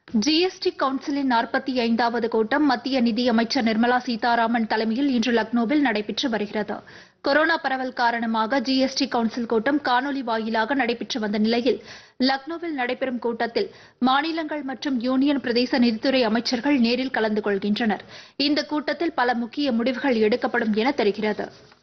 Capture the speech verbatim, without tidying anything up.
GST கவுன்சிலின் நாற்பத்தி ஐந்தாவது கூட்டம் மத்திய நிதியமைச்சர் நிர்மலா சீதாராமன் தலைமையில் இன்று லக்னோவில் நடைபெற்று வருகிறது. கொரோனா பரவல் காரணமாக ஜிஎஸ்டி கவுன்சில் கூட்டம் காணொலி வாயிலாக நடைபெற்று வந்த நிலையில் லக்னோவில் நடைபெறும் கூட்டத்தில் மாநிலங்கள் மற்றும் யூனியன் பிரதேச நிதித்துறை அமைச்சர்கள் நேரில் கலந்து கொள்கின்றனர். இந்த கூட்டத்தில் பல முக்கிய முடிவுகள் எடுக்கப்படும் என தெரிகிறது.